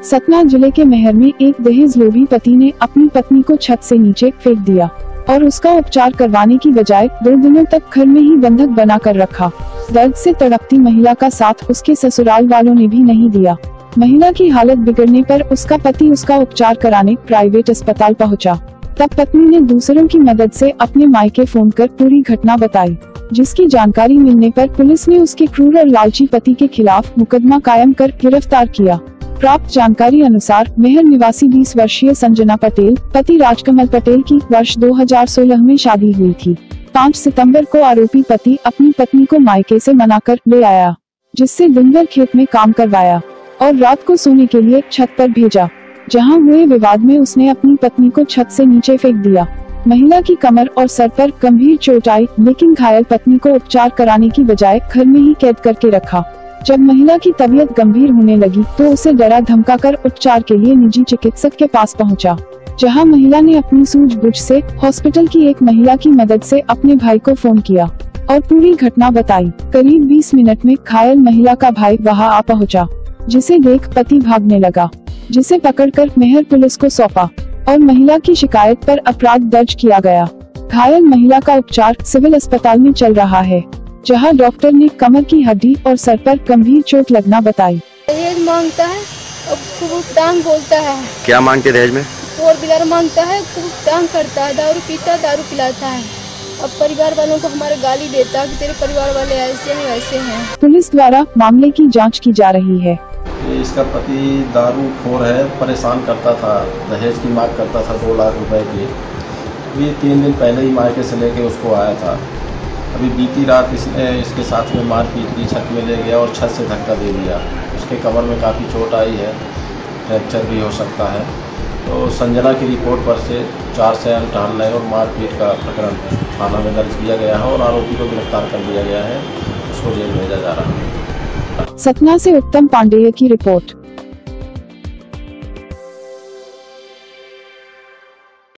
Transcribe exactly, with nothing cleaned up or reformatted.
सतना जिले के महर में एक दहेज लोभी पति ने अपनी पत्नी को छत से नीचे फेंक दिया और उसका उपचार करवाने की बजाय दो दिनों तक घर में ही बंधक बना कर रखा। दर्द से तड़पती महिला का साथ उसके ससुराल वालों ने भी नहीं दिया। महिला की हालत बिगड़ने पर उसका पति उसका उपचार कराने प्राइवेट अस्पताल पहुंचा। तब पत्नी ने दूसरों की मदद से अपने मायके फोन कर पूरी घटना बताई, जिसकी जानकारी मिलने पर पुलिस ने उसके क्रूर और लालची पति के खिलाफ मुकदमा कायम कर गिरफ्तार किया। प्राप्त जानकारी अनुसार महर निवासी बीस वर्षीय संजना पटेल पति राजकमल पटेल की वर्ष दो हज़ार सोलह में शादी हुई थी। पाँच सितंबर को आरोपी पति अपनी पत्नी को मायके से मनाकर ले आया, जिससे दिन भर खेत में काम करवाया और रात को सोने के लिए छत पर भेजा, जहां हुए विवाद में उसने अपनी पत्नी को छत से नीचे फेंक दिया। महिला की कमर और सर पर गंभीर चोट आई, लेकिन घायल पत्नी को उपचार कराने की बजाय घर में ही कैद करके रखा। जब महिला की तबीयत गंभीर होने लगी तो उसे डरा धमकाकर उपचार के लिए निजी चिकित्सक के पास पहुंचा, जहां महिला ने अपनी सूझबूझ से हॉस्पिटल की एक महिला की मदद से अपने भाई को फोन किया और पूरी घटना बताई। करीब बीस मिनट में घायल महिला का भाई वहां आ पहुंचा, जिसे देख पति भागने लगा, जिसे पकड़कर महर पुलिस को सौंपा और महिला की शिकायत पर अपराध दर्ज किया गया। घायल महिला का उपचार सिविल अस्पताल में चल रहा है, जहां डॉक्टर ने कमर की हड्डी और सर पर गंभीर चोट लगना बताई। दहेज मांगता है और खूब टांग बोलता है। क्या मांगते दहेज में? फोर व्हीलर मांगता है, खूब टांग करता है, दारू पीता, दारू पिलाता है। अब परिवार वालों को हमारे गाली देता है कि तेरे परिवार वाले ऐसे हैं वैसे हैं। पुलिस द्वारा मामले की जाँच की जा रही है। इसका पति दारू खोर है, परेशान करता था, दहेज की मांग करता था दो लाख रुपए की। ये तीन दिन पहले ही मायके से लेके उसको आया था। अभी बीती रात इसने इसके साथ में मारपीट की, छत में ले गया और छत से धक्का दे दिया। उसके कमर में काफ़ी चोट आई है, फ्रैक्चर भी हो सकता है। तो संजना की रिपोर्ट पर से चार से टहलने और मारपीट का प्रकरण थाना में दर्ज किया गया है और आरोपी को गिरफ्तार कर लिया गया है। उसको जेल भेजा जा रहा है। सतना से उत्तम पांडेय की रिपोर्ट।